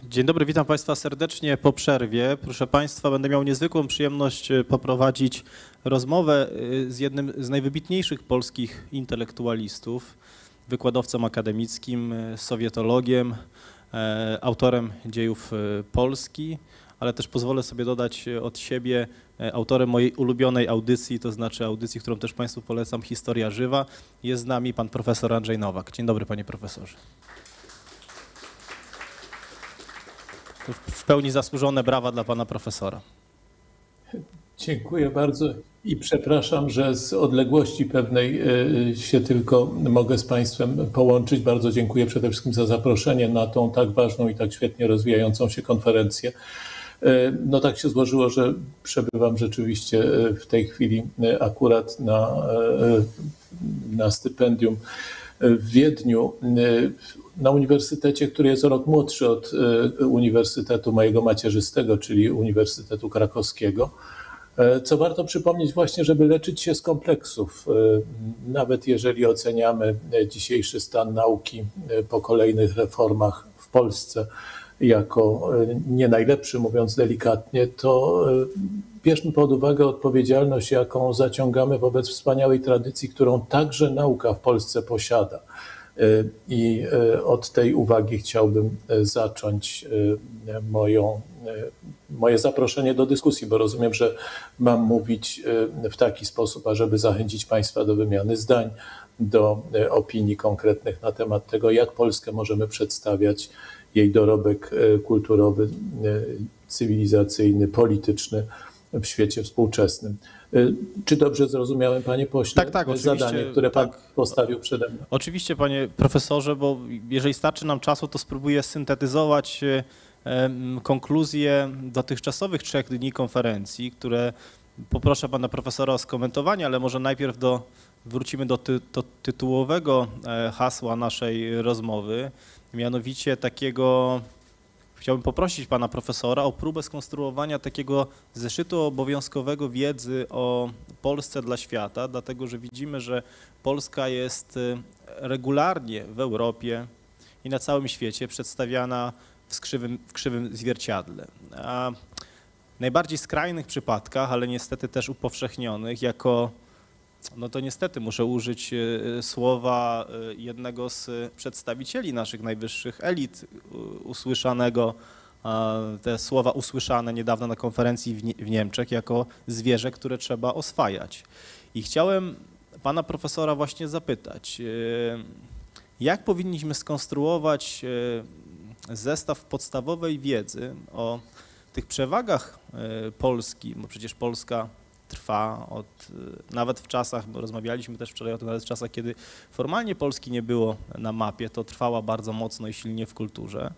Dzień dobry, witam Państwa serdecznie po przerwie. Proszę Państwa, będę miał niezwykłą przyjemność poprowadzić rozmowę z jednym z najwybitniejszych polskich intelektualistów, wykładowcą akademickim, sowietologiem, autorem dziejów Polski, ale też pozwolę sobie dodać od siebie autorem mojej ulubionej audycji, to znaczy audycji, którą też Państwu polecam, Historia Żywa. Jest z nami pan profesor Andrzej Nowak. Dzień dobry, panie profesorze. W pełni zasłużone brawa dla pana profesora. Dziękuję bardzo i przepraszam, że z odległości pewnej się tylko mogę z Państwem połączyć. Bardzo dziękuję przede wszystkim za zaproszenie na tą tak ważną i tak świetnie rozwijającą się konferencję. No tak się złożyło, że przebywam rzeczywiście w tej chwili akurat na stypendium w Wiedniu, na uniwersytecie, który jest o rok młodszy od uniwersytetu mojego macierzystego, czyli Uniwersytetu Krakowskiego. Co warto przypomnieć właśnie, żeby leczyć się z kompleksów, nawet jeżeli oceniamy dzisiejszy stan nauki po kolejnych reformach w Polsce jako nie najlepszy, mówiąc delikatnie, to bierzmy pod uwagę odpowiedzialność, jaką zaciągamy wobec wspaniałej tradycji, którą także nauka w Polsce posiada. I od tej uwagi chciałbym zacząć moje zaproszenie do dyskusji, bo rozumiem, że mam mówić w taki sposób, ażeby zachęcić Państwa do wymiany zdań, do opinii konkretnych na temat tego, jak Polskę możemy przedstawiać, jej dorobek kulturowy, cywilizacyjny, polityczny w świecie współczesnym. Czy dobrze zrozumiałem, panie pośle, tak, zadanie, które pan postawił przede mną? Oczywiście, panie profesorze, bo jeżeli starczy nam czasu, to spróbuję syntetyzować konkluzje dotychczasowych 3 dni konferencji, które poproszę pana profesora o skomentowanie, ale może najpierw wrócimy do tytułowego hasła naszej rozmowy, mianowicie takiego. Chciałbym poprosić pana profesora o próbę skonstruowania takiego zeszytu obowiązkowego wiedzy o Polsce dla świata, dlatego że widzimy, że Polska jest regularnie w Europie i na całym świecie przedstawiana w krzywym zwierciadle. A w najbardziej skrajnych przypadkach, ale niestety też upowszechnionych, no to niestety muszę użyć słowa jednego z przedstawicieli naszych najwyższych elit usłyszanego, te słowa usłyszane niedawno na konferencji w Niemczech jako zwierzę, które trzeba oswajać. I chciałem pana profesora właśnie zapytać, jak powinniśmy skonstruować zestaw podstawowej wiedzy o tych przewagach Polski, bo przecież Polska trwa nawet w czasach, bo rozmawialiśmy też wczoraj o tym, nawet w czasach, kiedy formalnie Polski nie było na mapie, to trwała bardzo mocno i silnie w kulturze.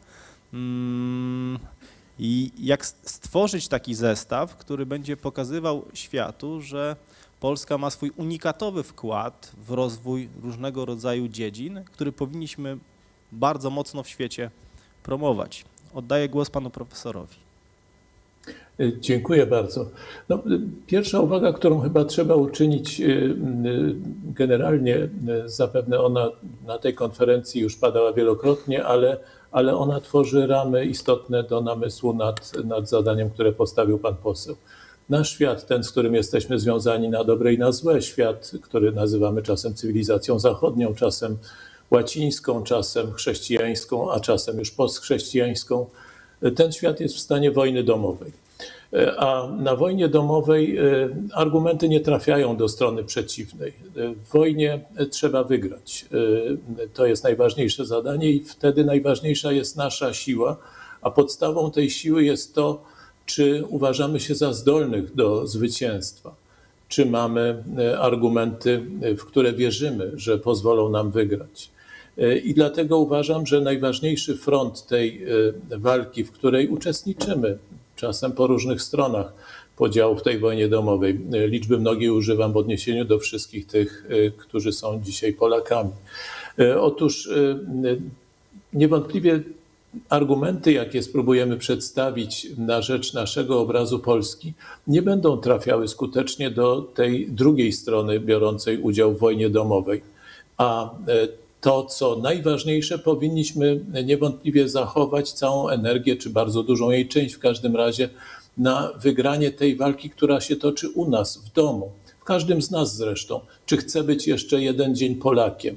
I jak stworzyć taki zestaw, który będzie pokazywał światu, że Polska ma swój unikatowy wkład w rozwój różnego rodzaju dziedzin, który powinniśmy bardzo mocno w świecie promować. Oddaję głos panu profesorowi. Dziękuję bardzo. No, pierwsza uwaga, którą chyba trzeba uczynić generalnie, zapewne ona na tej konferencji już padała wielokrotnie, ale ona tworzy ramy istotne do namysłu nad zadaniem, które postawił pan poseł. Nasz świat, ten, z którym jesteśmy związani na dobre i na złe, świat, który nazywamy czasem cywilizacją zachodnią, czasem łacińską, czasem chrześcijańską, a czasem już postchrześcijańską, ten świat jest w stanie wojny domowej. A na wojnie domowej argumenty nie trafiają do strony przeciwnej. W wojnie trzeba wygrać. To jest najważniejsze zadanie i wtedy najważniejsza jest nasza siła, a podstawą tej siły jest to, czy uważamy się za zdolnych do zwycięstwa, czy mamy argumenty, w które wierzymy, że pozwolą nam wygrać. I dlatego uważam, że najważniejszy front tej walki, w której uczestniczymy, czasem po różnych stronach podziału w tej wojnie domowej. Liczby mnogiej używam w odniesieniu do wszystkich tych, którzy są dzisiaj Polakami. Otóż niewątpliwie argumenty, jakie spróbujemy przedstawić na rzecz naszego obrazu Polski, nie będą trafiały skutecznie do tej drugiej strony biorącej udział w wojnie domowej. A to, co najważniejsze, powinniśmy niewątpliwie zachować całą energię, czy bardzo dużą jej część w każdym razie, na wygranie tej walki, która się toczy u nas, w domu. W każdym z nas zresztą. Czy chce być jeszcze jeden dzień Polakiem?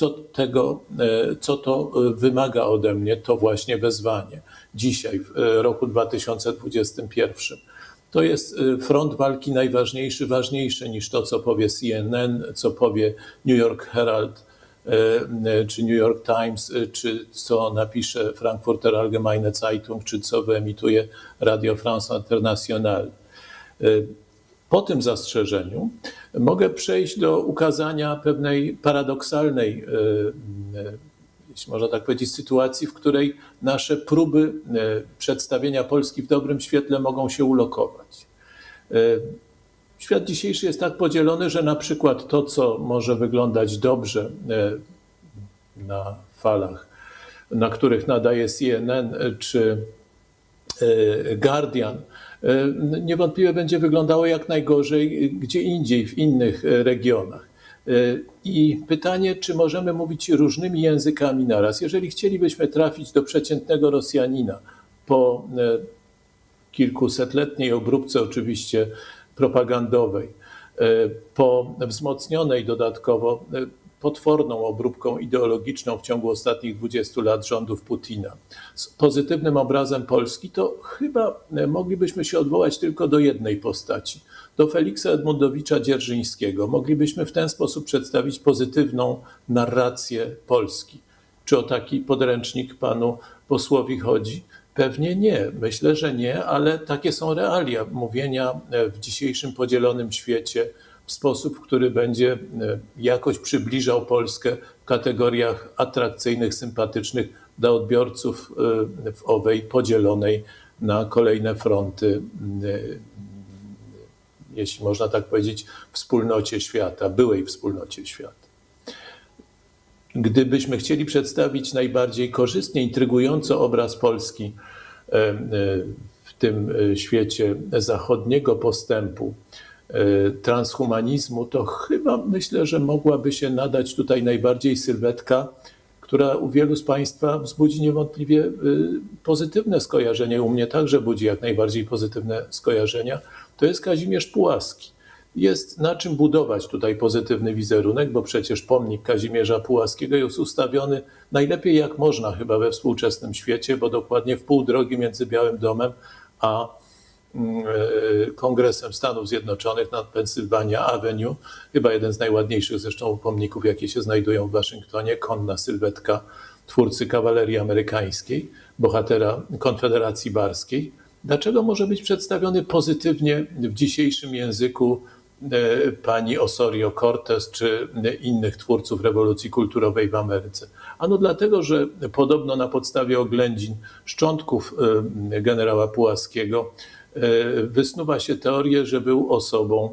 Co to wymaga ode mnie, to właśnie wezwanie. Dzisiaj, w roku 2021. To jest front walki najważniejszy, ważniejszy niż to, co powie CNN, co powie New York Herald, czy New York Times, czy co napisze Frankfurter Allgemeine Zeitung, czy co wyemituje Radio France Internationale. Po tym zastrzeżeniu mogę przejść do ukazania pewnej paradoksalnej, jeśli można tak powiedzieć, sytuacji, w której nasze próby przedstawienia Polski w dobrym świetle mogą się ulokować. Świat dzisiejszy jest tak podzielony, że na przykład to, co może wyglądać dobrze na falach, na których nadaje CNN czy Guardian, niewątpliwie będzie wyglądało jak najgorzej gdzie indziej, w innych regionach. I pytanie, czy możemy mówić różnymi językami naraz? Jeżeli chcielibyśmy trafić do przeciętnego Rosjanina po kilkusetletniej obróbce oczywiście propagandowej, po wzmocnionej dodatkowo potworną obróbką ideologiczną w ciągu ostatnich 20 lat rządów Putina, z pozytywnym obrazem Polski, to chyba moglibyśmy się odwołać tylko do jednej postaci, do Feliksa Edmundowicza Dzierżyńskiego. Moglibyśmy w ten sposób przedstawić pozytywną narrację Polski. Czy o taki podręcznik panu posłowi chodzi? Pewnie nie. Myślę, że nie, ale takie są realia mówienia w dzisiejszym podzielonym świecie w sposób, który będzie jakoś przybliżał Polskę w kategoriach atrakcyjnych, sympatycznych dla odbiorców w owej podzielonej na kolejne fronty, jeśli można tak powiedzieć, wspólnocie świata, byłej wspólnocie świata. Gdybyśmy chcieli przedstawić najbardziej korzystnie, intrygująco obraz Polski w tym świecie zachodniego postępu, transhumanizmu, to chyba myślę, że mogłaby się nadać tutaj najbardziej sylwetka, która u wielu z Państwa wzbudzi niewątpliwie pozytywne skojarzenie. U mnie także budzi jak najbardziej pozytywne skojarzenia. To jest Kazimierz Pułaski. Jest na czym budować tutaj pozytywny wizerunek, bo przecież pomnik Kazimierza Pułaskiego jest ustawiony najlepiej jak można chyba we współczesnym świecie, bo dokładnie w pół drogi między Białym Domem a Kongresem Stanów Zjednoczonych na Pennsylvania Avenue, chyba jeden z najładniejszych zresztą pomników, jakie się znajdują w Waszyngtonie, konna sylwetka twórcy kawalerii amerykańskiej, bohatera Konfederacji Barskiej. Dlaczego może być przedstawiony pozytywnie w dzisiejszym języku pani Osorio Cortez czy innych twórców rewolucji kulturowej w Ameryce? Ano dlatego, że podobno na podstawie oględzin szczątków generała Pułaskiego wysnuwa się teorię, że był osobą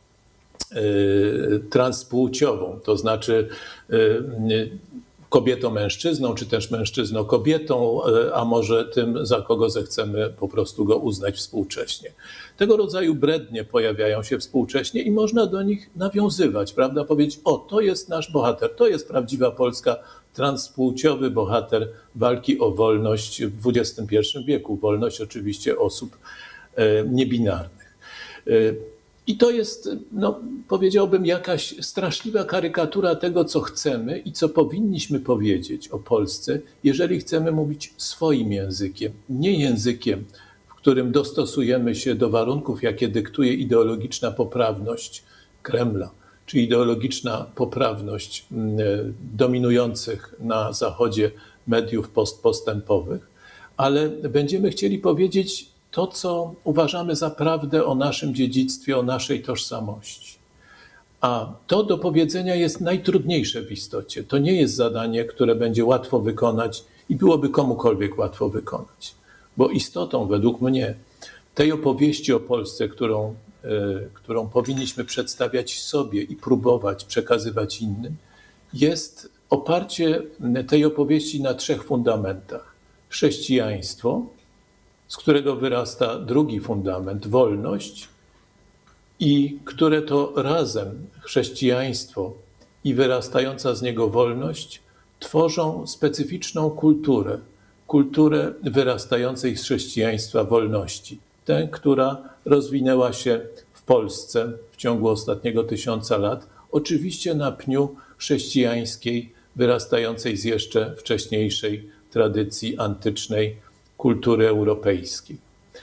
transpłciową, to znaczy kobietą-mężczyzną, czy też mężczyzną-kobietą, a może tym, za kogo zechcemy po prostu go uznać współcześnie. Tego rodzaju brednie pojawiają się współcześnie i można do nich nawiązywać, prawda? Powiedzieć, o, to jest nasz bohater, to jest prawdziwa Polska, transpłciowy bohater walki o wolność w XXI wieku. Wolność oczywiście osób niebinarnych. I to jest, no, powiedziałbym, jakaś straszliwa karykatura tego, co chcemy i co powinniśmy powiedzieć o Polsce, jeżeli chcemy mówić swoim językiem, nie językiem, w którym dostosujemy się do warunków, jakie dyktuje ideologiczna poprawność Kremla, czy ideologiczna poprawność dominujących na Zachodzie mediów postpostępowych, ale będziemy chcieli powiedzieć to, co uważamy za prawdę o naszym dziedzictwie, o naszej tożsamości. A to do powiedzenia jest najtrudniejsze w istocie. To nie jest zadanie, które będzie łatwo wykonać i byłoby komukolwiek łatwo wykonać. Bo istotą, według mnie, tej opowieści o Polsce, którą powinniśmy przedstawiać sobie i próbować przekazywać innym, jest oparcie tej opowieści na 3 fundamentach. Chrześcijaństwo, z którego wyrasta drugi fundament, wolność, i które to razem chrześcijaństwo i wyrastająca z niego wolność tworzą specyficzną kulturę wyrastającej z chrześcijaństwa wolności. Tę, która rozwinęła się w Polsce w ciągu ostatniego 1000 lat, oczywiście na pniu chrześcijańskiej, wyrastającej z jeszcze wcześniejszej tradycji antycznej kultury europejskiej.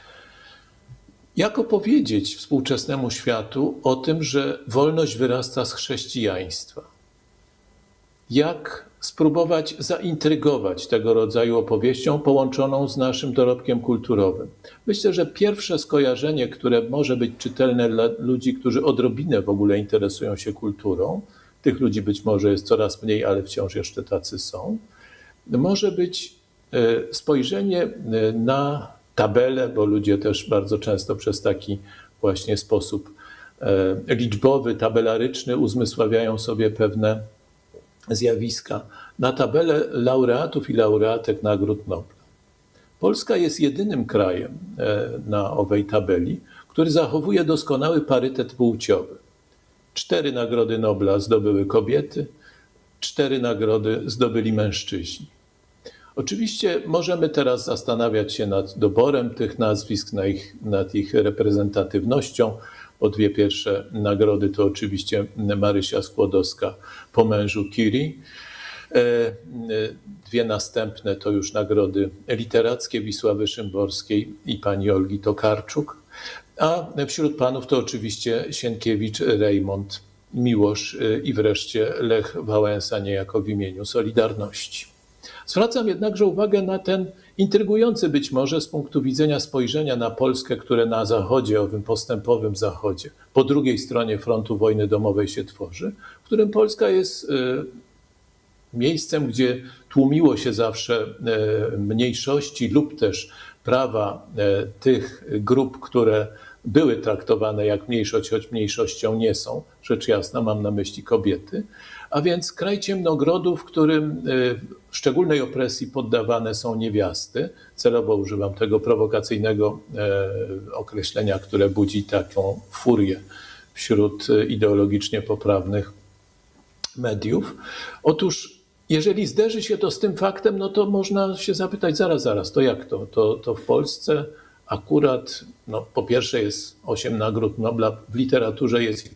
Jak opowiedzieć współczesnemu światu o tym, że wolność wyrasta z chrześcijaństwa? Jak spróbować zaintrygować tego rodzaju opowieścią połączoną z naszym dorobkiem kulturowym? Myślę, że pierwsze skojarzenie, które może być czytelne dla ludzi, którzy odrobinę w ogóle interesują się kulturą, tych ludzi być może jest coraz mniej, ale wciąż jeszcze tacy są, może być spojrzenie na tabelę, bo ludzie też bardzo często przez taki właśnie sposób liczbowy, tabelaryczny uzmysławiają sobie pewne zjawiska, na tabelę laureatów i laureatek Nagród Nobla. Polska jest jedynym krajem na owej tabeli, który zachowuje doskonały parytet płciowy. 4 Nagrody Nobla zdobyły kobiety, 4 nagrody zdobyli mężczyźni. Oczywiście możemy teraz zastanawiać się nad doborem tych nazwisk, nad ich reprezentatywnością, bo 2 pierwsze nagrody to oczywiście Marysia Skłodowska po mężu Curie. 2 następne to już nagrody literackie Wisławy Szymborskiej i pani Olgi Tokarczuk. A wśród panów to oczywiście Sienkiewicz, Reymont, Miłosz i wreszcie Lech Wałęsa, niejako w imieniu Solidarności. Zwracam jednakże uwagę na ten intrygujący być może z punktu widzenia spojrzenia na Polskę, które na Zachodzie, owym postępowym Zachodzie, po drugiej stronie frontu wojny domowej się tworzy, w którym Polska jest miejscem, gdzie tłumiło się zawsze mniejszości lub też prawa tych grup, które były traktowane jak mniejszość, choć mniejszością nie są, rzecz jasna, mam na myśli kobiety, a więc kraj ciemnogrodów, w którym szczególnej opresji poddawane są niewiasty. Celowo używam tego prowokacyjnego określenia, które budzi taką furię wśród ideologicznie poprawnych mediów. Otóż jeżeli zderzy się to z tym faktem, no to można się zapytać, zaraz, to jak to? To w Polsce akurat, no po pierwsze jest 8 nagród Nobla, w literaturze jest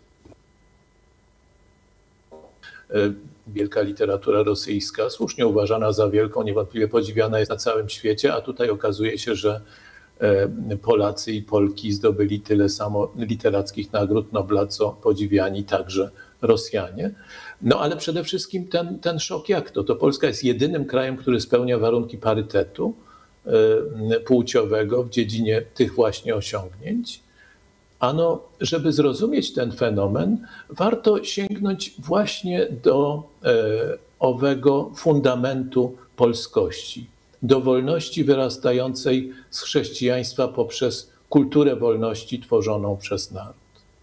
wielka literatura rosyjska, słusznie uważana za wielką, niewątpliwie podziwiana jest na całym świecie, a tutaj okazuje się, że Polacy i Polki zdobyli tyle samo literackich nagród Nobla, co podziwiani także Rosjanie. No ale przede wszystkim ten szok jak to? To Polska jest jedynym krajem, który spełnia warunki parytetu płciowego w dziedzinie tych właśnie osiągnięć. Ano, żeby zrozumieć ten fenomen, warto sięgnąć właśnie do owego fundamentu polskości, do wolności wyrastającej z chrześcijaństwa poprzez kulturę wolności tworzoną przez naród.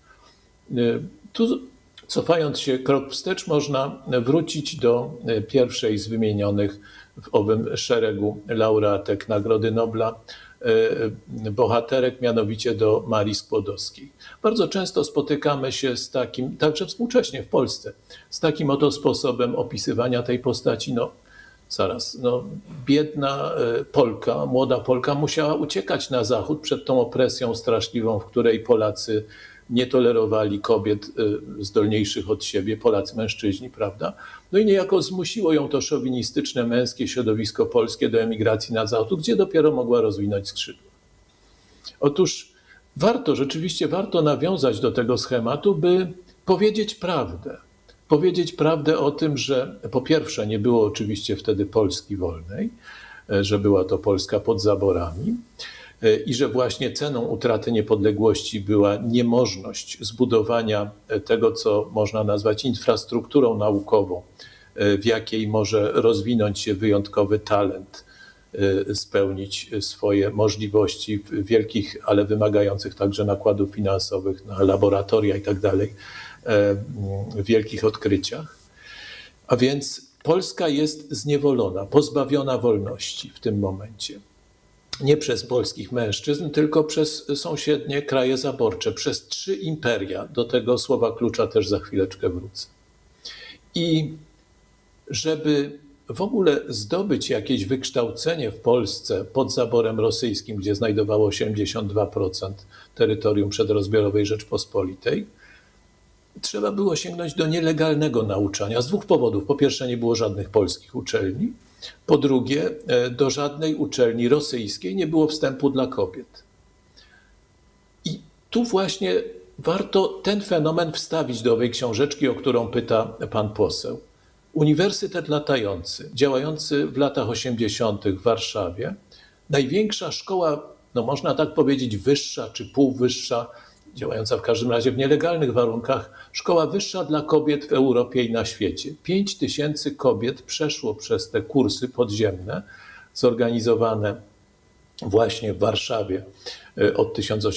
Tu, cofając się krok wstecz, można wrócić do pierwszej z wymienionych w owym szeregu laureatek Nagrody Nobla bohaterek, mianowicie do Marii Skłodowskiej. Bardzo często spotykamy się z takim, także współcześnie w Polsce, z takim oto sposobem opisywania tej postaci. Biedna Polka, młoda Polka musiała uciekać na zachód przed tą opresją straszliwą, w której Polacy nie tolerowali kobiet zdolniejszych od siebie, Polacy mężczyźni, prawda? No i niejako zmusiło ją to szowinistyczne, męskie środowisko polskie do emigracji na zachód, gdzie dopiero mogła rozwinąć skrzydła. Otóż rzeczywiście warto nawiązać do tego schematu, by powiedzieć prawdę. Powiedzieć prawdę o tym, że po pierwsze nie było oczywiście wtedy Polski wolnej, że była to Polska pod zaborami, i że właśnie ceną utraty niepodległości była niemożność zbudowania tego, co można nazwać infrastrukturą naukową, w jakiej może rozwinąć się wyjątkowy talent, spełnić swoje możliwości w wielkich, ale wymagających także nakładów finansowych na laboratoria i tak dalej, wielkich odkryciach. A więc Polska jest zniewolona, pozbawiona wolności w tym momencie. Nie przez polskich mężczyzn, tylko przez sąsiednie kraje zaborcze, przez 3 imperia. Do tego słowa klucza też za chwileczkę wrócę. I żeby w ogóle zdobyć jakieś wykształcenie w Polsce pod zaborem rosyjskim, gdzie znajdowało się 82% terytorium przedrozbiorowej Rzeczpospolitej, trzeba było sięgnąć do nielegalnego nauczania z dwóch powodów. Po pierwsze, nie było żadnych polskich uczelni. Po drugie, do żadnej uczelni rosyjskiej nie było wstępu dla kobiet. I tu właśnie warto ten fenomen wstawić do owej książeczki, o którą pyta pan poseł. Uniwersytet latający, działający w latach 80. w Warszawie, największa szkoła, no można tak powiedzieć, wyższa czy półwyższa, działająca w każdym razie w nielegalnych warunkach, szkoła wyższa dla kobiet w Europie i na świecie. 5000 kobiet przeszło przez te kursy podziemne, zorganizowane właśnie w Warszawie od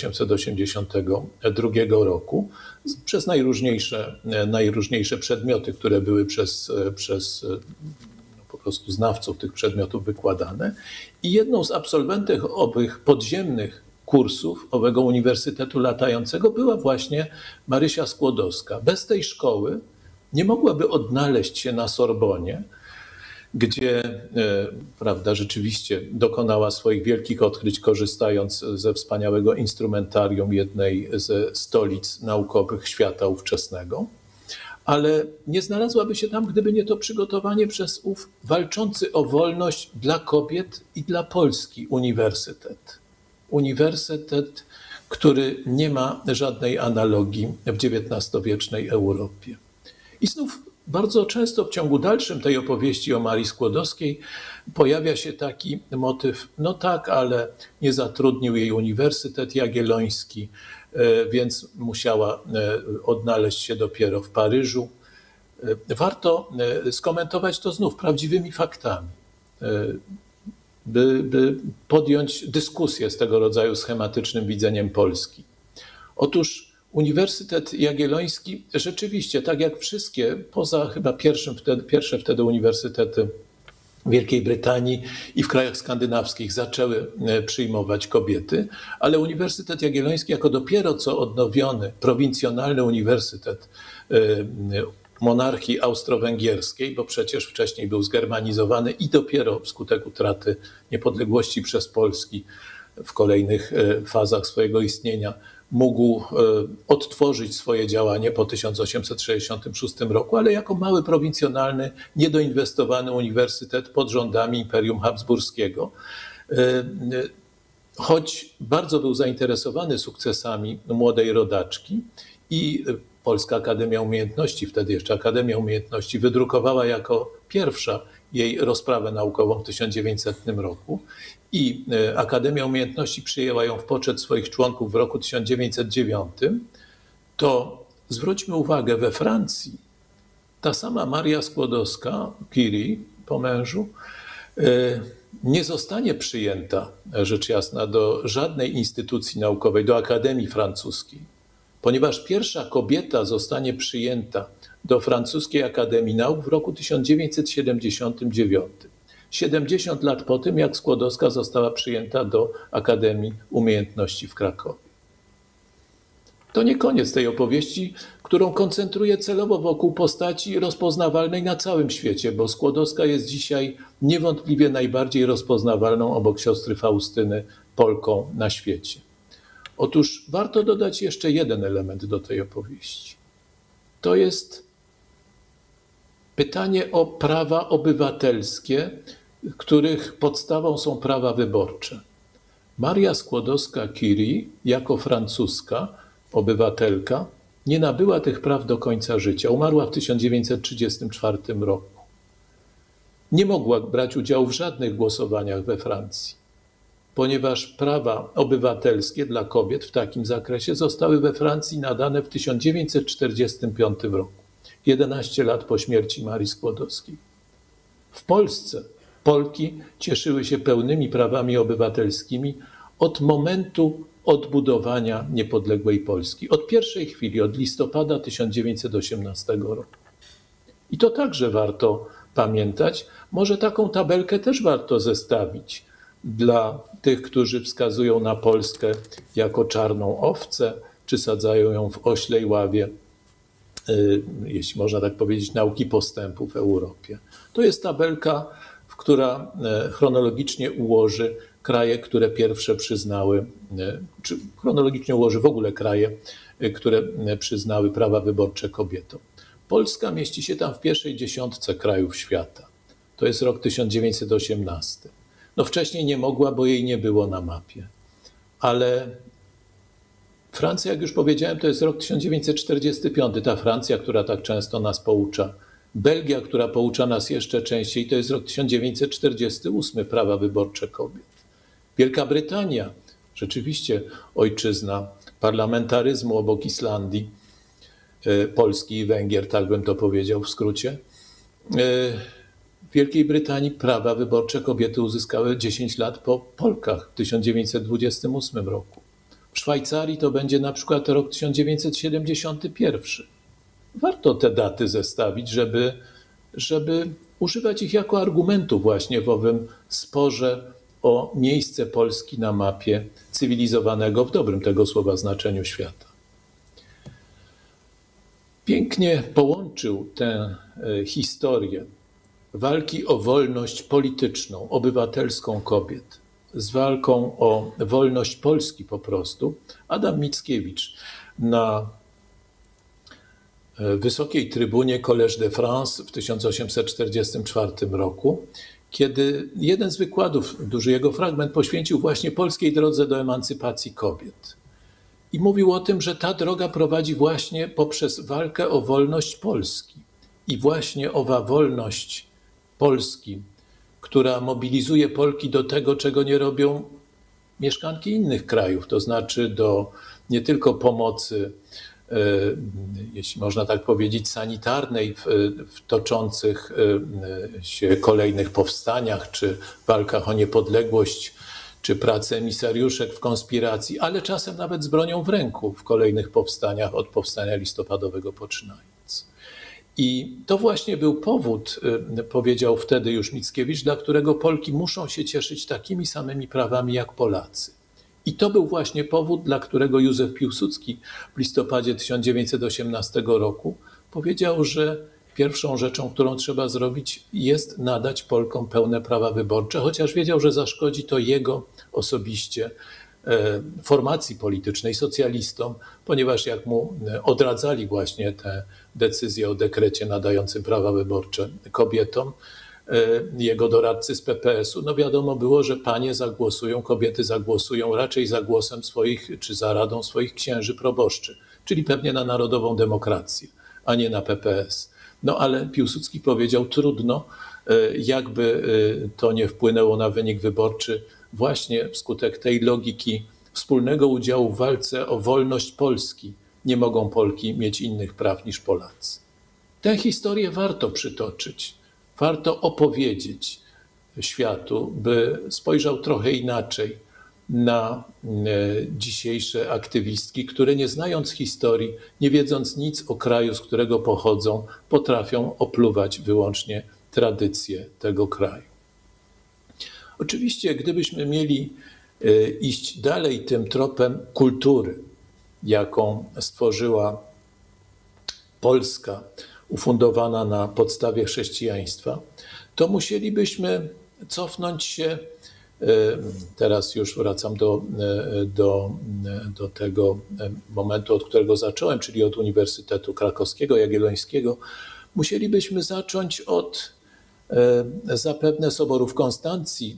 1882 roku, przez najróżniejsze przedmioty, które były przez po prostu znawców tych przedmiotów wykładane. I jedną z absolwentek owych podziemnych kursów owego Uniwersytetu Latającego była właśnie Marysia Skłodowska. Bez tej szkoły nie mogłaby odnaleźć się na Sorbonie, gdzie, prawda, rzeczywiście dokonała swoich wielkich odkryć, korzystając ze wspaniałego instrumentarium jednej ze stolic naukowych świata ówczesnego, ale nie znalazłaby się tam, gdyby nie to przygotowanie przez ów walczący o wolność dla kobiet i dla Polski uniwersytet. Uniwersytet, który nie ma żadnej analogii w XIX-wiecznej Europie. I znów bardzo często w ciągu dalszym tej opowieści o Marii Skłodowskiej pojawia się taki motyw, no tak, ale nie zatrudnił jej Uniwersytet Jagielloński, więc musiała odnaleźć się dopiero w Paryżu. Warto skomentować to znów prawdziwymi faktami, by podjąć dyskusję z tego rodzaju schematycznym widzeniem Polski. Otóż Uniwersytet Jagielloński rzeczywiście, tak jak wszystkie, poza chyba pierwsze wtedy uniwersytety w Wielkiej Brytanii i w krajach skandynawskich zaczęły przyjmować kobiety, ale Uniwersytet Jagielloński jako dopiero co odnowiony, prowincjonalny uniwersytet monarchii austro-węgierskiej, bo przecież wcześniej był zgermanizowany i dopiero wskutek utraty niepodległości przez Polski w kolejnych fazach swojego istnienia mógł odtworzyć swoje działanie po 1866 roku, ale jako mały, prowincjonalny, niedoinwestowany uniwersytet pod rządami Imperium Habsburskiego. Choć bardzo był zainteresowany sukcesami młodej rodaczki i Polska Akademia Umiejętności, wtedy jeszcze Akademia Umiejętności, wydrukowała jako pierwsza jej rozprawę naukową w 1900 roku i Akademia Umiejętności przyjęła ją w poczet swoich członków w roku 1909, to zwróćmy uwagę, we Francji ta sama Maria Skłodowska-Curie po mężu nie zostanie przyjęta, rzecz jasna, do żadnej instytucji naukowej, do Akademii Francuskiej, ponieważ pierwsza kobieta zostanie przyjęta do Francuskiej Akademii Nauk w roku 1979. 70 lat po tym, jak Skłodowska została przyjęta do Akademii Umiejętności w Krakowie. To nie koniec tej opowieści, którą koncentruję celowo wokół postaci rozpoznawalnej na całym świecie, bo Skłodowska jest dzisiaj niewątpliwie najbardziej rozpoznawalną obok siostry Faustyny Polką na świecie. Otóż warto dodać jeszcze jeden element do tej opowieści. To jest pytanie o prawa obywatelskie, których podstawą są prawa wyborcze. Maria Skłodowska-Curie jako francuska obywatelka nie nabyła tych praw do końca życia. Umarła w 1934 roku. Nie mogła brać udziału w żadnych głosowaniach we Francji, ponieważ prawa obywatelskie dla kobiet w takim zakresie zostały we Francji nadane w 1945 roku, 11 lat po śmierci Marii Skłodowskiej. W Polsce Polki cieszyły się pełnymi prawami obywatelskimi od momentu odbudowania niepodległej Polski, od pierwszej chwili, od listopada 1918 roku. I to także warto pamiętać. Może taką tabelkę też warto zestawić dla tych, którzy wskazują na Polskę jako czarną owcę, czy sadzają ją w oślej ławie jeśli można tak powiedzieć, nauki postępu w Europie. To jest tabelka, która chronologicznie ułoży kraje, które pierwsze przyznały, czy chronologicznie ułoży w ogóle kraje, które przyznały prawa wyborcze kobietom. Polska mieści się tam w pierwszej dziesiątce krajów świata. To jest rok 1918. No wcześniej nie mogła, bo jej nie było na mapie. Ale Francja, jak już powiedziałem, to jest rok 1945. Ta Francja, która tak często nas poucza. Belgia, która poucza nas jeszcze częściej, to jest rok 1948, prawa wyborcze kobiet. Wielka Brytania, rzeczywiście ojczyzna parlamentaryzmu obok Islandii, Polski i Węgier, tak bym to powiedział w skrócie. W Wielkiej Brytanii prawa wyborcze kobiety uzyskały 10 lat po Polkach w 1928 roku. W Szwajcarii to będzie na przykład rok 1971. Warto te daty zestawić, żeby używać ich jako argumentu właśnie w owym sporze o miejsce Polski na mapie cywilizowanego, w dobrym tego słowa znaczeniu, świata. Pięknie połączył tę historię walki o wolność polityczną, obywatelską kobiet z walką o wolność Polski po prostu Adam Mickiewicz na wysokiej trybunie Collège de France w 1844 roku, kiedy jeden z wykładów, duży jego fragment, poświęcił właśnie polskiej drodze do emancypacji kobiet. I mówił o tym, że ta droga prowadzi właśnie poprzez walkę o wolność Polski. I właśnie owa wolność Polski, która mobilizuje Polki do tego, czego nie robią mieszkanki innych krajów, to znaczy do nie tylko pomocy, jeśli można tak powiedzieć, sanitarnej w toczących się kolejnych powstaniach, czy walkach o niepodległość, czy pracę emisariuszek w konspiracji, ale czasem nawet z bronią w ręku w kolejnych powstaniach, od powstania listopadowego poczynając. I to właśnie był powód, powiedział wtedy już Mickiewicz, dla którego Polki muszą się cieszyć takimi samymi prawami jak Polacy. I to był właśnie powód, dla którego Józef Piłsudski w listopadzie 1918 roku powiedział, że pierwszą rzeczą, którą trzeba zrobić, jest nadać Polkom pełne prawa wyborcze, chociaż wiedział, że zaszkodzi to jego osobiście formacji politycznej, socjalistom, ponieważ jak mu odradzali właśnie te decyzje o dekrecie nadającym prawa wyborcze kobietom, jego doradcy z PPS-u, no wiadomo było, że panie zagłosują, kobiety zagłosują raczej za głosem swoich, czy za radą swoich księży proboszczy, czyli pewnie na Narodową Demokrację, a nie na PPS. No ale Piłsudski powiedział, trudno, jakby to nie wpłynęło na wynik wyborczy, właśnie wskutek tej logiki wspólnego udziału w walce o wolność Polski nie mogą Polki mieć innych praw niż Polacy. Tę historię warto przytoczyć, warto opowiedzieć światu, by spojrzał trochę inaczej na dzisiejsze aktywistki, które nie znając historii, nie wiedząc nic o kraju, z którego pochodzą, potrafią opluwać wyłącznie tradycje tego kraju. Oczywiście, gdybyśmy mieli iść dalej tym tropem kultury, jaką stworzyła Polska, ufundowana na podstawie chrześcijaństwa, to musielibyśmy cofnąć się, teraz już wracam do tego momentu, od którego zacząłem, czyli od Uniwersytetu Krakowskiego, Jagiellońskiego, musielibyśmy zacząć od zapewne Soborów Konstancji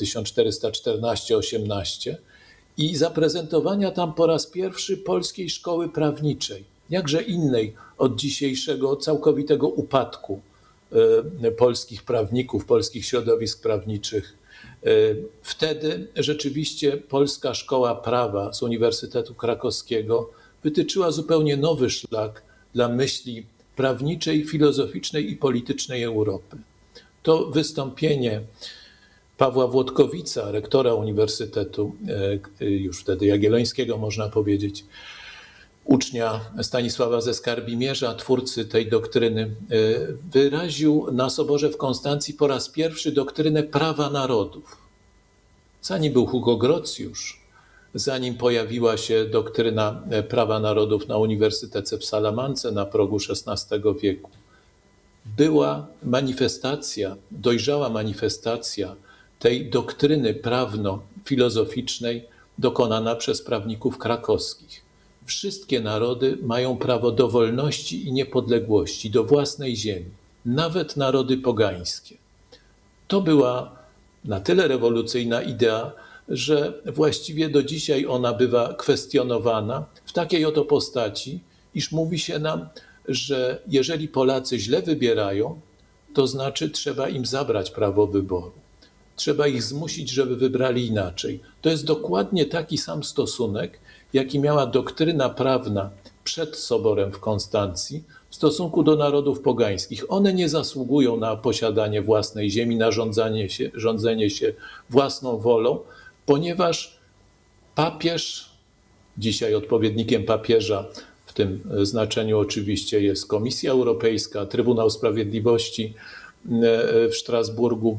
1414-18 i zaprezentowania tam po raz pierwszy polskiej szkoły prawniczej, jakże innej od dzisiejszego całkowitego upadku polskich prawników, polskich środowisk prawniczych. Wtedy rzeczywiście polska szkoła prawa z Uniwersytetu Krakowskiego wytyczyła zupełnie nowy szlak dla myśli prawniczej, filozoficznej i politycznej Europy. To wystąpienie Pawła Włodkowica, rektora Uniwersytetu, już wtedy Jagiellońskiego można powiedzieć, ucznia Stanisława ze Skarbimierza, twórcy tej doktryny, wyraził na Soborze w Konstancji po raz pierwszy doktrynę prawa narodów. Za nim był Hugo Grocjusz, zanim pojawiła się doktryna prawa narodów na Uniwersytecie w Salamance na progu XVI wieku. Była manifestacja, dojrzała manifestacja tej doktryny prawno-filozoficznej dokonana przez prawników krakowskich. Wszystkie narody mają prawo do wolności i niepodległości, do własnej ziemi, nawet narody pogańskie. To była na tyle rewolucyjna idea, że właściwie do dzisiaj ona bywa kwestionowana w takiej oto postaci, iż mówi się nam, że jeżeli Polacy źle wybierają, to znaczy trzeba im zabrać prawo wyboru. Trzeba ich zmusić, żeby wybrali inaczej. To jest dokładnie taki sam stosunek, jaki miała doktryna prawna przed Soborem w Konstancji w stosunku do narodów pogańskich. One nie zasługują na posiadanie własnej ziemi, na rządzenie się własną wolą, ponieważ papież, dzisiaj odpowiednikiem papieża w tym znaczeniu oczywiście jest Komisja Europejska, Trybunał Sprawiedliwości w Strasburgu,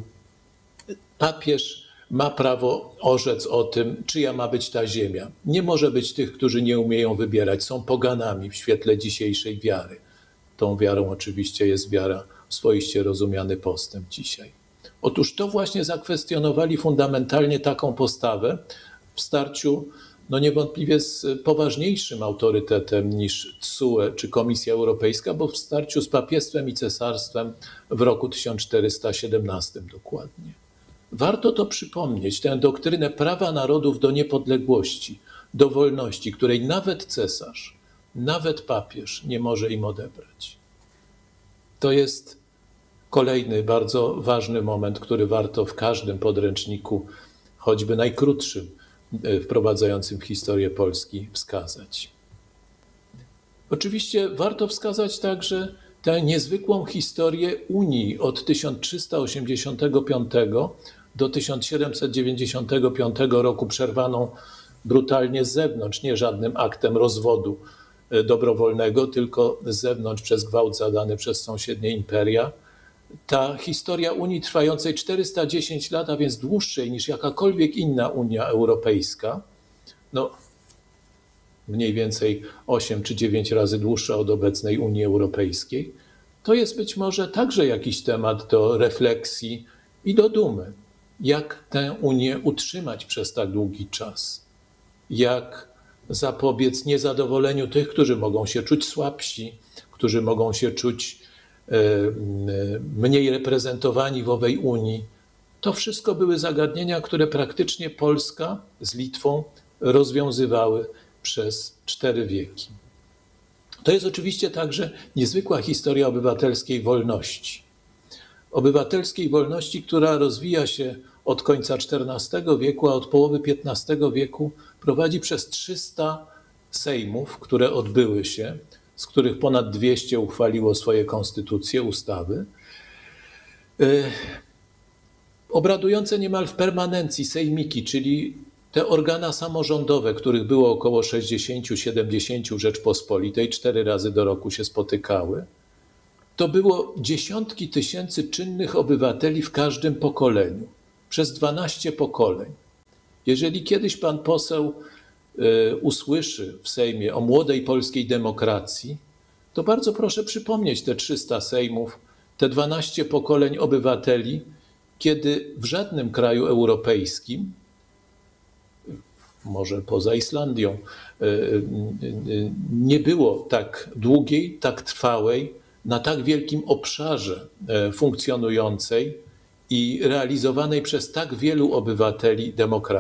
papież ma prawo orzec o tym, czyja ma być ta ziemia. Nie może być tych, którzy nie umieją wybierać, są poganami w świetle dzisiejszej wiary. Tą wiarą oczywiście jest wiara w swoiście rozumiany postęp dzisiaj. Otóż to właśnie zakwestionowali fundamentalnie taką postawę w starciu niewątpliwie z poważniejszym autorytetem niż TSUE czy Komisja Europejska, bo w starciu z papiestwem i cesarstwem w roku 1417 dokładnie. Warto to przypomnieć, tę doktrynę prawa narodów do niepodległości, do wolności, której nawet cesarz, nawet papież nie może im odebrać. To jest kolejny bardzo ważny moment, który warto w każdym podręczniku, choćby najkrótszym, wprowadzającym w historię Polski wskazać. Oczywiście warto wskazać także tę niezwykłą historię Unii od 1385 do 1795 roku, przerwaną brutalnie z zewnątrz, nie żadnym aktem rozwodu dobrowolnego, tylko z zewnątrz przez gwałt zadany przez sąsiednie imperia. Ta historia Unii trwającej 410 lat, a więc dłuższej niż jakakolwiek inna Unia Europejska, mniej więcej 8 czy 9 razy dłuższa od obecnej Unii Europejskiej, to jest być może także jakiś temat do refleksji i do dumy. Jak tę Unię utrzymać przez tak długi czas? Jak zapobiec niezadowoleniu tych, którzy mogą się czuć słabsi, którzy mogą się czuć mniej reprezentowani w owej Unii? To wszystko były zagadnienia, które praktycznie Polska z Litwą rozwiązywały przez 4 wieki. To jest oczywiście także niezwykła historia obywatelskiej wolności. Obywatelskiej wolności, która rozwija się od końca XIV wieku, a od połowy XV wieku prowadzi przez 300 sejmów, które odbyły się, z których ponad 200 uchwaliło swoje konstytucje, ustawy. Obradujące niemal w permanencji sejmiki, czyli te organa samorządowe, których było około 60-70 w Rzeczpospolitej, 4 razy do roku się spotykały, to było dziesiątki tysięcy czynnych obywateli w każdym pokoleniu, przez 12 pokoleń. Jeżeli kiedyś pan poseł usłyszy w Sejmie o młodej polskiej demokracji, to bardzo proszę przypomnieć te 300 sejmów, te 12 pokoleń obywateli, kiedy w żadnym kraju europejskim, może poza Islandią, nie było tak długiej, tak trwałej, na tak wielkim obszarze funkcjonującej i realizowanej przez tak wielu obywateli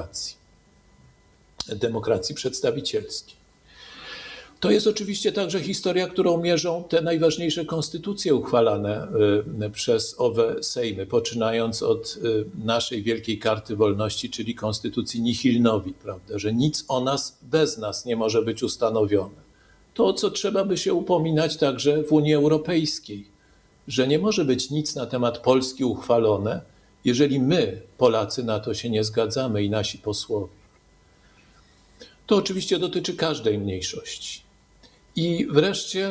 demokracji przedstawicielskiej. To jest oczywiście także historia, którą mierzą te najważniejsze konstytucje uchwalane przez owe sejmy, poczynając od naszej wielkiej karty wolności, czyli konstytucji nihil novi, prawda, że nic o nas bez nas nie może być ustanowione. To, o co trzeba by się upominać także w Unii Europejskiej, że nie może być nic na temat Polski uchwalone, jeżeli my, Polacy, na to się nie zgadzamy i nasi posłowie. To oczywiście dotyczy każdej mniejszości. I wreszcie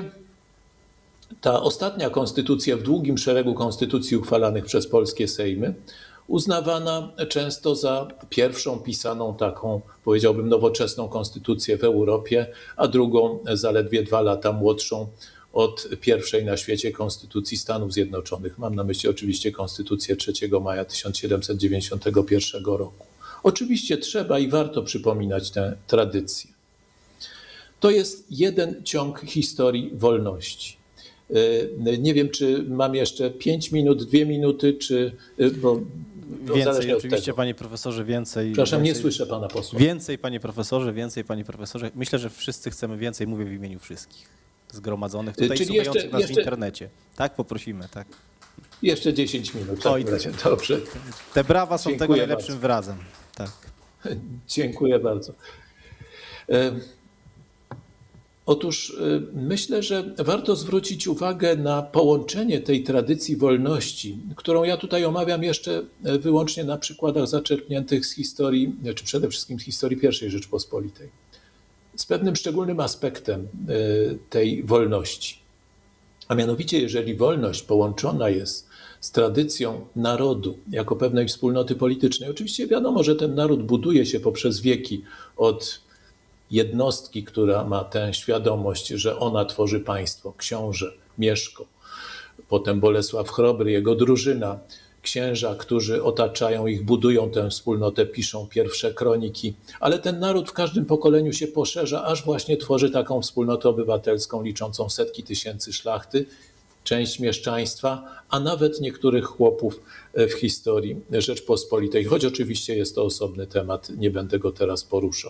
ta ostatnia konstytucja w długim szeregu konstytucji uchwalanych przez polskie sejmy uznawana często za pierwszą pisaną taką, powiedziałbym, nowoczesną konstytucję w Europie, a drugą zaledwie 2 lata młodszą od pierwszej na świecie konstytucji Stanów Zjednoczonych. Mam na myśli oczywiście konstytucję 3 maja 1791 roku. Oczywiście trzeba i warto przypominać tę tradycję. To jest jeden ciąg historii wolności. Nie wiem, czy mam jeszcze 5 minut, 2 minuty, czy... Bo więcej, oczywiście, panie profesorze, więcej. Przepraszam, więcej, nie słyszę pana posła. Więcej, panie profesorze, więcej, panie profesorze. Myślę, że wszyscy chcemy więcej, mówię w imieniu wszystkich zgromadzonych tutaj, Czyli słuchających nas w jeszcze- internecie. Tak, poprosimy, tak. Jeszcze 10 minut. Oj, Dobrze. Te brawa są Dziękuję tego najlepszym bardzo. wyrazem. Tak. Dziękuję bardzo. Otóż myślę, że warto zwrócić uwagę na połączenie tej tradycji wolności, którą ja tutaj omawiam jeszcze wyłącznie na przykładach zaczerpniętych z historii, czy przede wszystkim z historii I Rzeczpospolitej, z pewnym szczególnym aspektem tej wolności. A mianowicie, jeżeli wolność połączona jest z tradycją narodu jako pewnej wspólnoty politycznej, oczywiście wiadomo, że ten naród buduje się poprzez wieki od jednostki, która ma tę świadomość, że ona tworzy państwo, książę Mieszko, potem Bolesław Chrobry, jego drużyna, księża, którzy otaczają ich, budują tę wspólnotę, piszą pierwsze kroniki, ale ten naród w każdym pokoleniu się poszerza, aż właśnie tworzy taką wspólnotę obywatelską liczącą setki tysięcy szlachty, część mieszczaństwa, a nawet niektórych chłopów w historii Rzeczpospolitej, choć oczywiście jest to osobny temat, nie będę go teraz poruszał.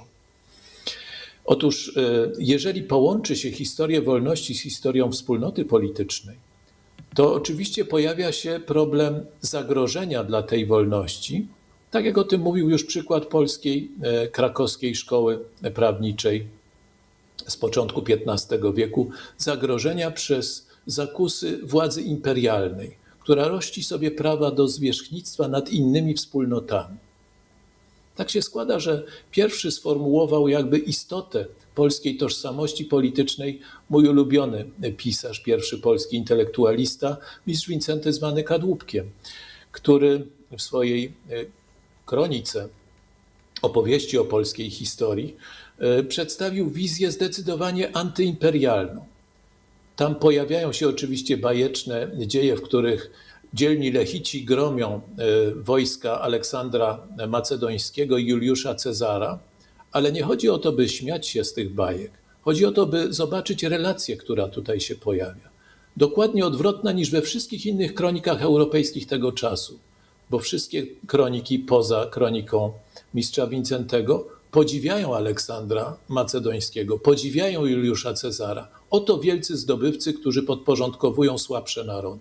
Otóż, jeżeli połączy się historię wolności z historią wspólnoty politycznej, to oczywiście pojawia się problem zagrożenia dla tej wolności, tak jak o tym mówił już przykład polskiej krakowskiej szkoły prawniczej z początku XV wieku, zagrożenia przez zakusy władzy imperialnej, która rości sobie prawa do zwierzchnictwa nad innymi wspólnotami. Tak się składa, że pierwszy sformułował jakby istotę polskiej tożsamości politycznej mój ulubiony pisarz, pierwszy polski intelektualista, mistrz Wincenty zwany Kadłubkiem, który w swojej kronice opowieści o polskiej historii przedstawił wizję zdecydowanie antyimperialną. Tam pojawiają się oczywiście bajeczne dzieje, w których dzielni Lechici gromią wojska Aleksandra Macedońskiego i Juliusza Cezara, ale nie chodzi o to, by śmiać się z tych bajek. Chodzi o to, by zobaczyć relację, która tutaj się pojawia. Dokładnie odwrotna niż we wszystkich innych kronikach europejskich tego czasu, bo wszystkie kroniki poza kroniką mistrza Wincentego podziwiają Aleksandra Macedońskiego, podziwiają Juliusza Cezara. Oto wielcy zdobywcy, którzy podporządkowują słabsze narody.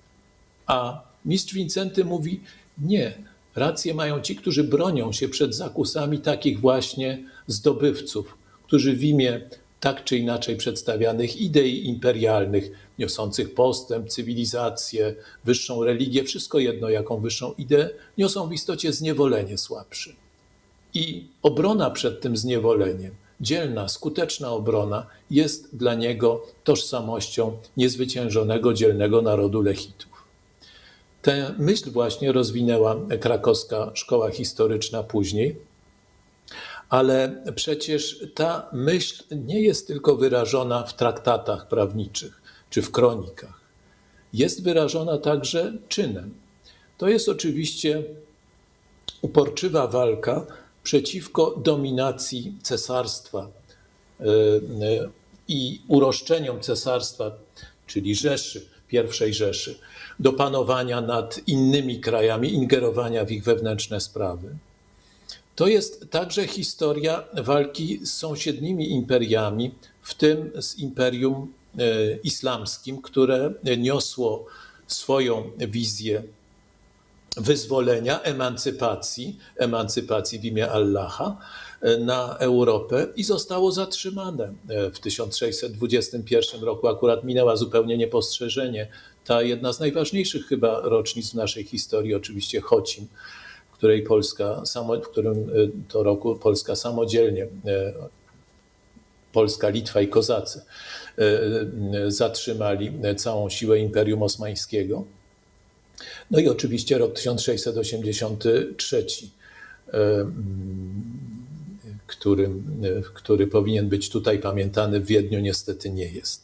A mistrz Wincenty mówi, nie, rację mają ci, którzy bronią się przed zakusami takich właśnie zdobywców, którzy w imię tak czy inaczej przedstawianych idei imperialnych, niosących postęp, cywilizację, wyższą religię, wszystko jedno jaką wyższą ideę, niosą w istocie zniewolenie słabszy. I obrona przed tym zniewoleniem, dzielna, skuteczna obrona jest dla niego tożsamością niezwyciężonego, dzielnego narodu Lechitów. Tę myśl właśnie rozwinęła krakowska szkoła historyczna później, ale przecież ta myśl nie jest tylko wyrażona w traktatach prawniczych czy w kronikach. Jest wyrażona także czynem. To jest oczywiście uporczywa walka przeciwko dominacji cesarstwa i uroszczeniom cesarstwa, czyli Rzeszy, pierwszej Rzeszy, do panowania nad innymi krajami, ingerowania w ich wewnętrzne sprawy. To jest także historia walki z sąsiednimi imperiami, w tym z Imperium Islamskim, które niosło swoją wizję wyzwolenia, emancypacji w imię Allaha na Europę i zostało zatrzymane. W 1621 roku akurat minęła zupełnie niepostrzeżenie ta jedna z najważniejszych chyba rocznic w naszej historii, oczywiście Chocim, w którym to roku Polska samodzielnie, Polska, Litwa i Kozacy zatrzymali całą siłę Imperium Osmańskiego. No i oczywiście rok 1683, który powinien być tutaj pamiętany, w Wiedniu niestety nie jest.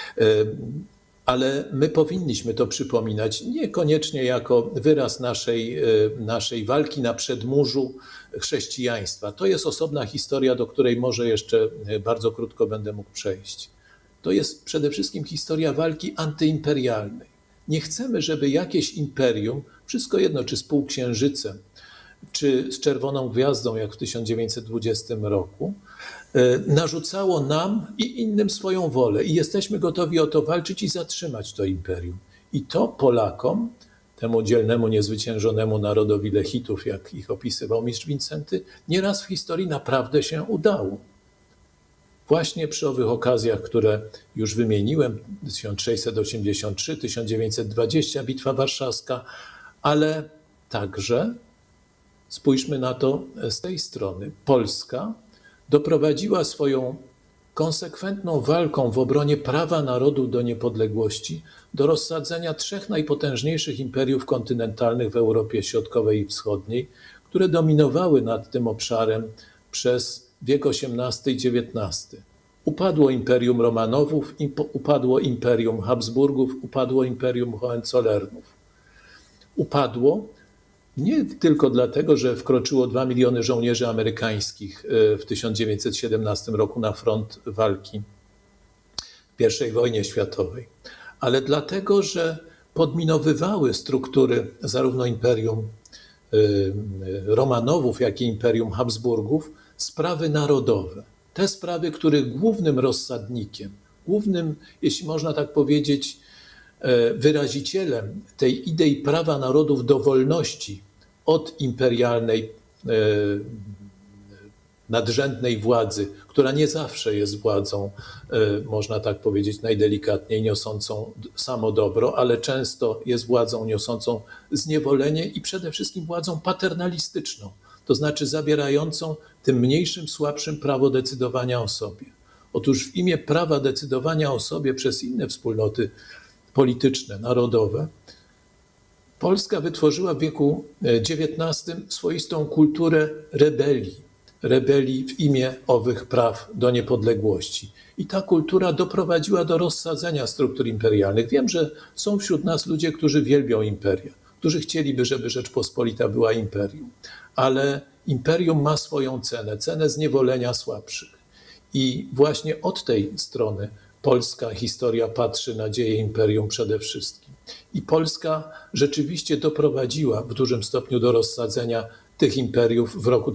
Ale my powinniśmy to przypominać niekoniecznie jako wyraz naszej walki na przedmurzu chrześcijaństwa. To jest osobna historia, do której może jeszcze bardzo krótko będę mógł przejść. To jest przede wszystkim historia walki antyimperialnej. Nie chcemy, żeby jakieś imperium, wszystko jedno czy z półksiężycem, czy z czerwoną gwiazdą, jak w 1920 roku, narzucało nam i innym swoją wolę. I jesteśmy gotowi o to walczyć i zatrzymać to imperium. I to Polakom, temu dzielnemu, niezwyciężonemu narodowi Lechitów, jak ich opisywał mistrz Wincenty, nieraz w historii naprawdę się udało. Właśnie przy owych okazjach, które już wymieniłem, 1683, 1920, Bitwa Warszawska, ale także spójrzmy na to z tej strony. Polska doprowadziła swoją konsekwentną walką w obronie prawa narodu do niepodległości do rozsadzenia trzech najpotężniejszych imperiów kontynentalnych w Europie Środkowej i Wschodniej, które dominowały nad tym obszarem przez wiek XVIII i XIX. Upadło Imperium Romanowów, upadło Imperium Habsburgów, upadło Imperium Hohenzollernów. Upadło nie tylko dlatego, że wkroczyło 2 miliony żołnierzy amerykańskich w 1917 roku na front walki w I wojnie światowej, ale dlatego, że podminowywały struktury zarówno Imperium Romanowów, jak i Imperium Habsburgów sprawy narodowe. Te sprawy, których głównym rozsadnikiem, głównym, jeśli można tak powiedzieć, wyrazicielem tej idei prawa narodów do wolności od imperialnej, nadrzędnej władzy, która nie zawsze jest władzą, można tak powiedzieć najdelikatniej, niosącą samo dobro, ale często jest władzą niosącą zniewolenie i przede wszystkim władzą paternalistyczną, to znaczy zabierającą tym mniejszym, słabszym prawo decydowania o sobie. Otóż w imię prawa decydowania o sobie przez inne wspólnoty polityczne, narodowe, Polska wytworzyła w wieku XIX swoistą kulturę rebelii w imię owych praw do niepodległości. I ta kultura doprowadziła do rozsadzenia struktur imperialnych. Wiem, że są wśród nas ludzie, którzy wielbią imperia, którzy chcieliby, żeby Rzeczpospolita była imperium, ale imperium ma swoją cenę zniewolenia słabszych. I właśnie od tej strony polska historia patrzy na dzieje imperium przede wszystkim. I Polska rzeczywiście doprowadziła w dużym stopniu do rozsadzenia tych imperiów w roku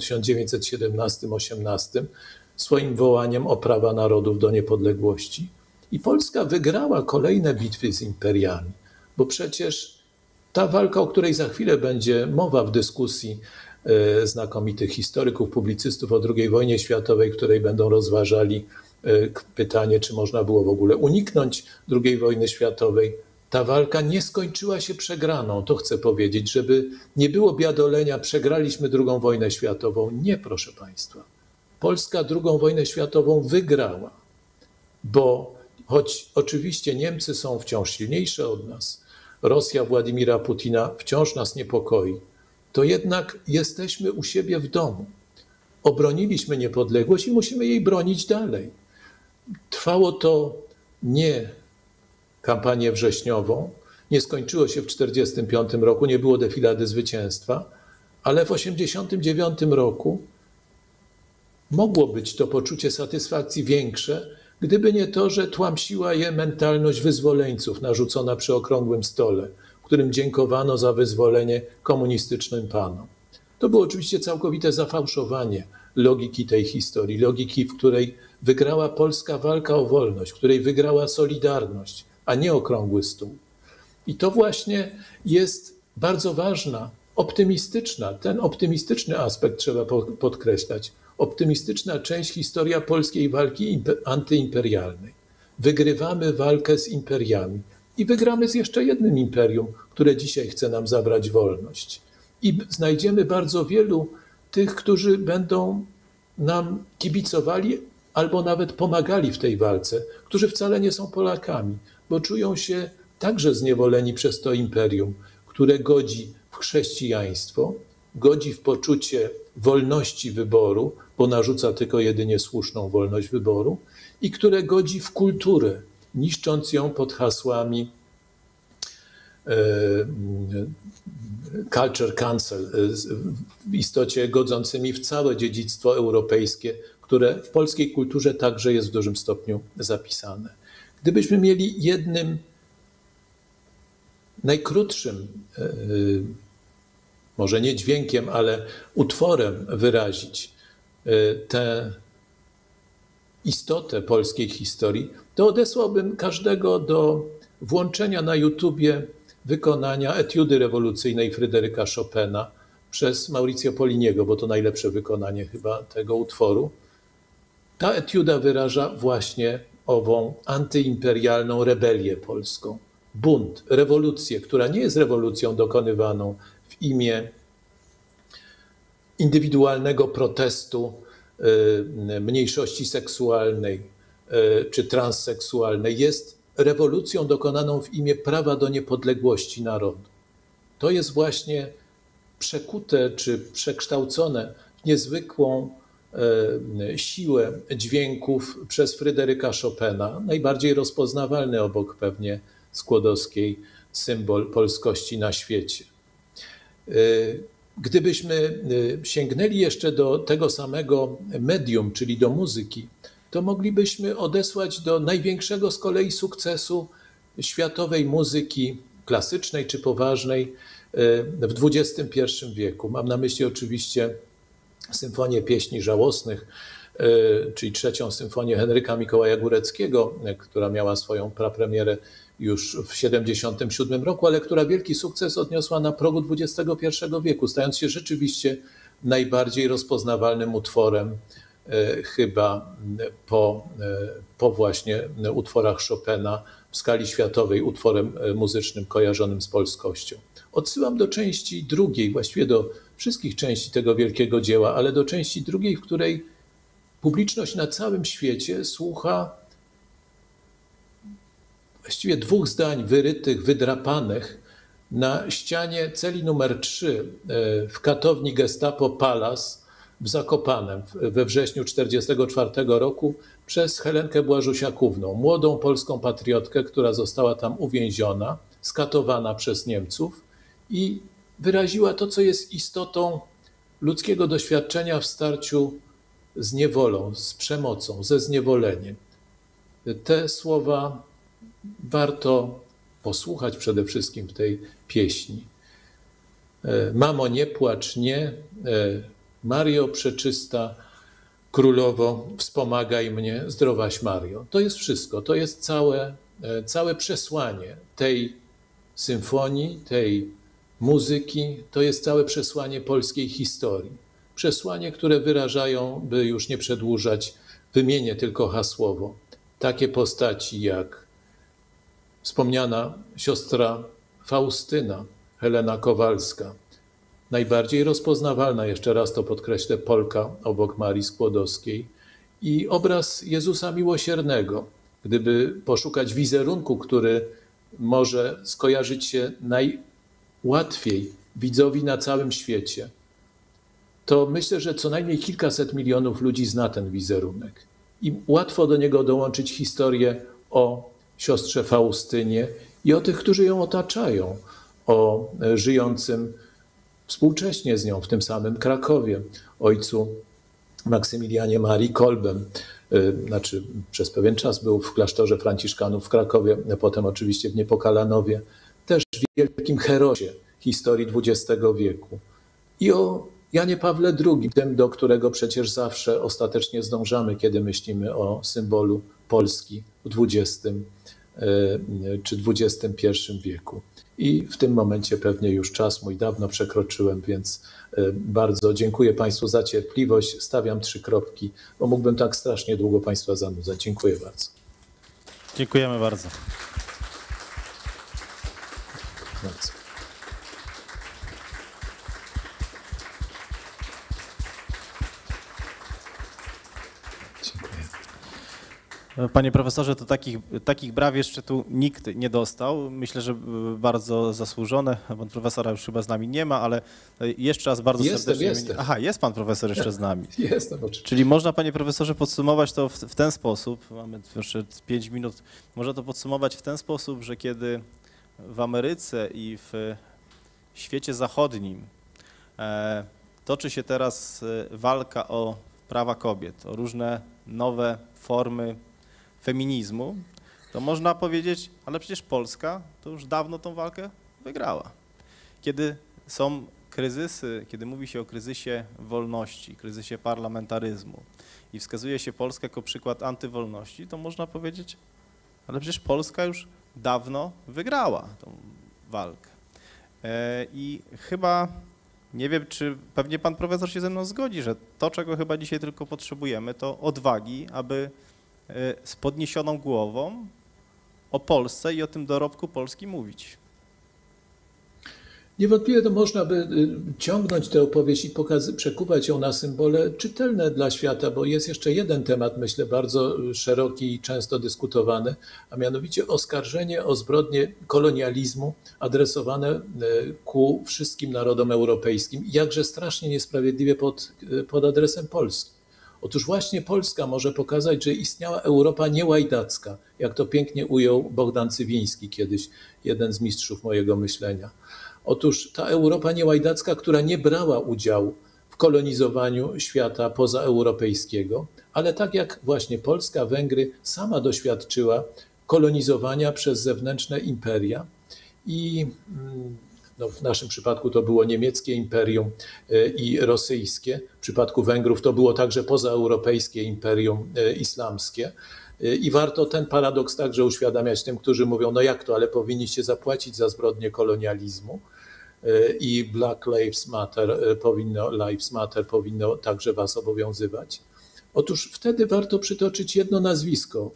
1917-18 swoim wołaniem o prawa narodów do niepodległości. I Polska wygrała kolejne bitwy z imperiami, bo przecież ta walka, o której za chwilę będzie mowa w dyskusji znakomitych historyków, publicystów o II wojnie światowej, w której będą rozważali pytanie, czy można było w ogóle uniknąć II wojny światowej. Ta walka nie skończyła się przegraną, to chcę powiedzieć, żeby nie było biadolenia, przegraliśmy II wojnę światową. Nie, proszę Państwa. Polska II wojnę światową wygrała, bo choć oczywiście Niemcy są wciąż silniejsze od nas, Rosja Władimira Putina wciąż nas niepokoi, to jednak jesteśmy u siebie w domu. Obroniliśmy niepodległość i musimy jej bronić dalej. Trwało to nie kampanię wrześniową, nie skończyło się w 1945 roku, nie było defilady zwycięstwa, ale w 1989 roku mogło być to poczucie satysfakcji większe, gdyby nie to, że tłamsiła je mentalność wyzwoleńców narzucona przy okrągłym stole, w którym dziękowano za wyzwolenie komunistycznym panom. To było oczywiście całkowite zafałszowanie logiki tej historii, logiki, w której wygrała polska walka o wolność, w której wygrała Solidarność, a nie okrągły stół. I to właśnie jest bardzo ważna, optymistyczna, ten optymistyczny aspekt trzeba podkreślać, optymistyczna część historia polskiej walki antyimperialnej. Wygrywamy walkę z imperiami i wygramy z jeszcze jednym imperium, które dzisiaj chce nam zabrać wolność. I znajdziemy bardzo wielu tych, którzy będą nam kibicowali albo nawet pomagali w tej walce, którzy wcale nie są Polakami, bo czują się także zniewoleni przez to imperium, które godzi w chrześcijaństwo, godzi w poczucie wolności wyboru, bo narzuca tylko jedynie słuszną wolność wyboru, i które godzi w kulturę, niszcząc ją pod hasłami culture cancel, w istocie godzącymi w całe dziedzictwo europejskie, które w polskiej kulturze także jest w dużym stopniu zapisane. Gdybyśmy mieli jednym najkrótszym, może nie dźwiękiem, ale utworem wyrazić tę istotę polskiej historii, to odesłałbym każdego do włączenia na YouTubie wykonania Etiudy rewolucyjnej Fryderyka Chopina przez Mauricio Poliniego, bo to najlepsze wykonanie chyba tego utworu. Ta etiuda wyraża właśnie ową antyimperialną rebelię polską. Bunt, rewolucję, która nie jest rewolucją dokonywaną w imię indywidualnego protestu mniejszości seksualnej czy transseksualnej, jest rewolucją dokonaną w imię prawa do niepodległości narodu. To jest właśnie przekute czy przekształcone w niezwykłą siłę dźwięków przez Fryderyka Chopina, najbardziej rozpoznawalny obok pewnie Skłodowskiej symbol polskości na świecie. Gdybyśmy sięgnęli jeszcze do tego samego medium, czyli do muzyki, to moglibyśmy odesłać do największego z kolei sukcesu światowej muzyki klasycznej czy poważnej w XXI wieku. Mam na myśli oczywiście Symfonię Pieśni Żałosnych, czyli trzecią symfonię Henryka Mikołaja Góreckiego, która miała swoją prapremierę już w 1977 roku, ale która wielki sukces odniosła na progu XXI wieku, stając się rzeczywiście najbardziej rozpoznawalnym utworem chyba po właśnie utworach Chopina w skali światowej, utworem muzycznym kojarzonym z polskością. Odsyłam do części drugiej, właściwie do wszystkich części tego wielkiego dzieła, ale do części drugiej, w której publiczność na całym świecie słucha właściwie dwóch zdań wyrytych, wydrapanych na ścianie celi numer 3 w katowni Gestapo Palace w Zakopanem we wrześniu 1944 roku przez Helenkę Błażusiakówną, młodą polską patriotkę, która została tam uwięziona, skatowana przez Niemców i wyraziła to, co jest istotą ludzkiego doświadczenia w starciu z niewolą, z przemocą, ze zniewoleniem. Te słowa warto posłuchać przede wszystkim w tej pieśni. Mamo, nie płacz, nie, Mario przeczysta, królowo, wspomagaj mnie, zdrowaś Mario. To jest wszystko, to jest całe przesłanie tej symfonii, tej muzyki, to jest całe przesłanie polskiej historii. Przesłanie, które wyrażają, by już nie przedłużać, wymienię tylko hasłowo, takie postaci jak wspomniana siostra Faustyna, Helena Kowalska, najbardziej rozpoznawalna, jeszcze raz to podkreślę, Polka obok Marii Skłodowskiej, i obraz Jezusa Miłosiernego. Gdyby poszukać wizerunku, który może skojarzyć się najłatwiej widzowi na całym świecie, to myślę, że co najmniej kilkaset milionów ludzi zna ten wizerunek. I łatwo do niego dołączyć historię o siostrze Faustynie i o tych, którzy ją otaczają, o żyjącym współcześnie z nią w tym samym Krakowie ojcu Maksymilianie Marii Kolbem. Znaczy, przez pewien czas był w klasztorze franciszkanów w Krakowie, potem oczywiście w Niepokalanowie, też wielkim herosie historii XX wieku. I o Janie Pawle II, tym, do którego przecież zawsze ostatecznie zdążamy, kiedy myślimy o symbolu Polski w XX czy XXI wieku. I w tym momencie pewnie już czas mój dawno przekroczyłem, więc bardzo dziękuję Państwu za cierpliwość. Stawiam 3 kropki, bo mógłbym tak strasznie długo Państwa zanudzać. Dziękuję bardzo. Dziękujemy bardzo. Bardzo. Dziękuję. Panie profesorze, to takich braw jeszcze tu nikt nie dostał. Myślę, że bardzo zasłużone. Pan profesora już chyba z nami nie ma, ale jeszcze raz bardzo serdecznie... Jestem. Aha, jest pan profesor jeszcze z nami. Jestem oczywiście. Czyli można, panie profesorze, podsumować to w ten sposób, mamy jeszcze 5 minut, można to podsumować w ten sposób, że kiedy w Ameryce i w świecie zachodnim toczy się teraz walka o prawa kobiet, o różne nowe formy feminizmu, to można powiedzieć, ale przecież Polska to już dawno tą walkę wygrała. Kiedy są kryzysy, kiedy mówi się o kryzysie wolności, kryzysie parlamentaryzmu i wskazuje się Polskę jako przykład antywolności, to można powiedzieć, ale przecież Polska już dawno wygrała tą walkę. I chyba, nie wiem, czy pewnie pan profesor się ze mną zgodzi, że to, czego chyba dzisiaj tylko potrzebujemy, to odwagi, aby z podniesioną głową o Polsce i o tym dorobku Polski mówić. Niewątpliwie to można by ciągnąć tę opowieść i przekuwać ją na symbole czytelne dla świata, bo jest jeszcze jeden temat, myślę, bardzo szeroki i często dyskutowany, a mianowicie oskarżenie o zbrodnie kolonializmu adresowane ku wszystkim narodom europejskim, jakże strasznie niesprawiedliwie pod adresem Polski. Otóż właśnie Polska może pokazać, że istniała Europa niełajdacka, jak to pięknie ujął Bogdan Cywiński kiedyś, jeden z mistrzów mojego myślenia. Otóż ta Europa niełajdacka, która nie brała udziału w kolonizowaniu świata pozaeuropejskiego, ale tak jak właśnie Polska, Węgry sama doświadczyła kolonizowania przez zewnętrzne imperia i w naszym przypadku to było niemieckie imperium i rosyjskie, w przypadku Węgrów to było także pozaeuropejskie imperium islamskie. I warto ten paradoks także uświadamiać tym, którzy mówią, no jak to, ale powinniście zapłacić za zbrodnie kolonializmu i Black Lives Matter powinno także was obowiązywać. Otóż wtedy warto przytoczyć jedno nazwisko.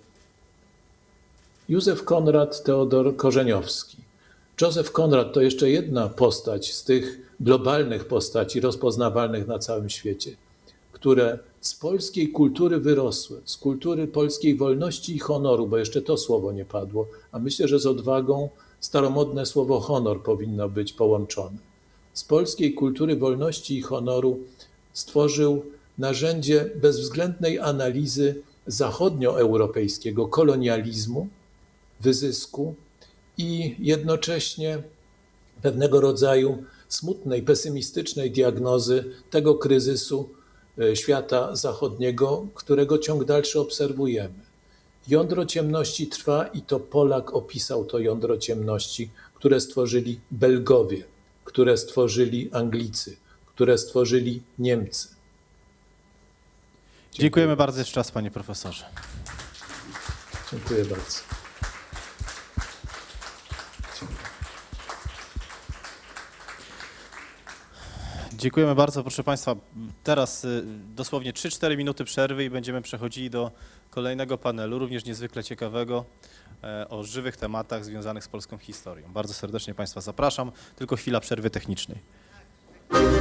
Józef Konrad Teodor Korzeniowski. Józef Konrad to jeszcze jedna postać z tych globalnych postaci rozpoznawalnych na całym świecie, które z polskiej kultury wyrosły, z kultury polskiej wolności i honoru, bo jeszcze to słowo nie padło, a myślę, że z odwagą staromodne słowo honor powinno być połączone. Z polskiej kultury wolności i honoru stworzył narzędzie bezwzględnej analizy zachodnioeuropejskiego kolonializmu, wyzysku i jednocześnie pewnego rodzaju smutnej, pesymistycznej diagnozy tego kryzysu świata zachodniego, którego ciąg dalszy obserwujemy. Jądro ciemności trwa i to Polak opisał to jądro ciemności, które stworzyli Belgowie, które stworzyli Anglicy, które stworzyli Niemcy. Dziękujemy bardzo jeszcze raz, panie profesorze. Dziękuję bardzo. Dziękujemy bardzo, proszę państwa. Teraz dosłownie 3-4 minuty przerwy i będziemy przechodzili do kolejnego panelu, również niezwykle ciekawego, o żywych tematach związanych z polską historią. Bardzo serdecznie państwa zapraszam, tylko chwila przerwy technicznej.